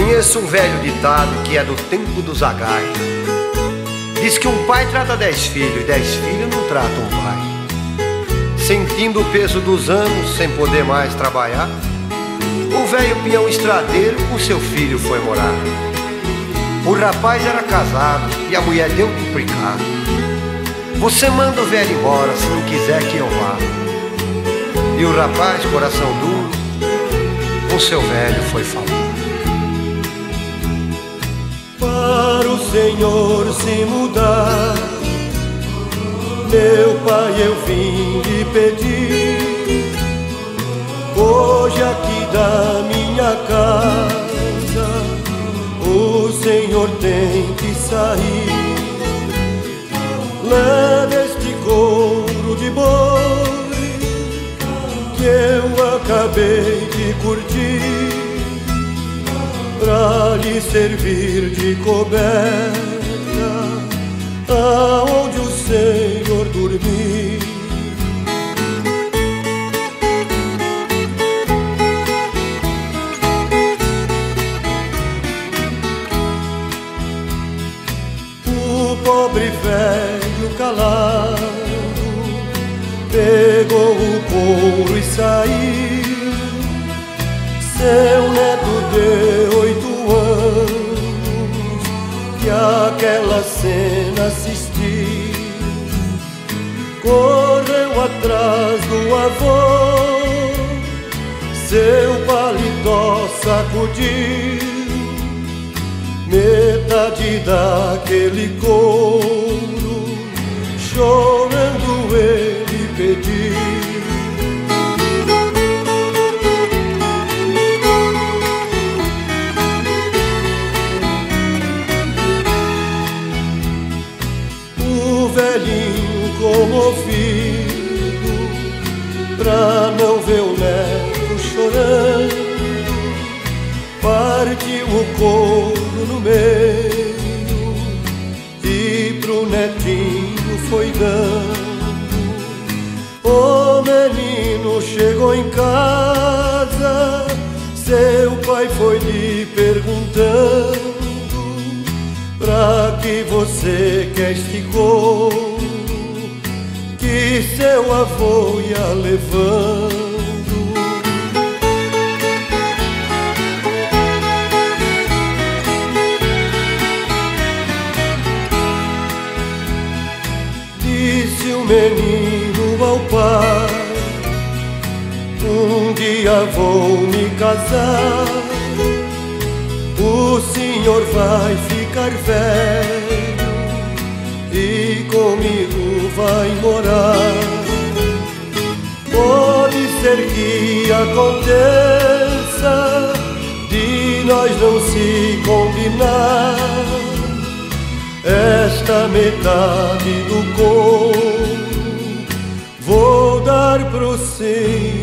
Conheço um velho ditado que é do tempo do Zagai. Diz que um pai trata 10 filhos e 10 filhos não tratam um pai. Sentindo o peso dos anos sem poder mais trabalhar, o velho peão estradeiro com seu filho foi morar. O rapaz era casado e a mulher deu complicado. Você manda o velho embora se não quiser que eu vá. E o rapaz, coração duro, com seu velho foi falar. Para o Senhor se mudar, meu pai, eu vim lhe pedir. Hoje aqui da minha casa o Senhor tem que sair. Leve este couro de boi que eu acabei de curtir, pra lhe servir de coberta aonde o Senhor dormir. O pobre velho calado pegou o couro e saiu. Seu neto de 8 anos que aquela cena assistiu, correu atrás do avô, seu paletó sacudiu, metade daquele couro, chorando ele pediu. O velhinho comovido, pra não ver o neto chorando, partiu o couro no meio e pro netinho foi dando. O menino chegou em casa, seu pai foi lhe perguntando: pra que você quer este couro que seu avô ia levando? Disse o menino ao pai: um dia vou me casar, o senhor vai ficar velho e comigo vai morar. Pode ser que aconteça de nós não se combinar, esta metade do couro vou dar pro senhor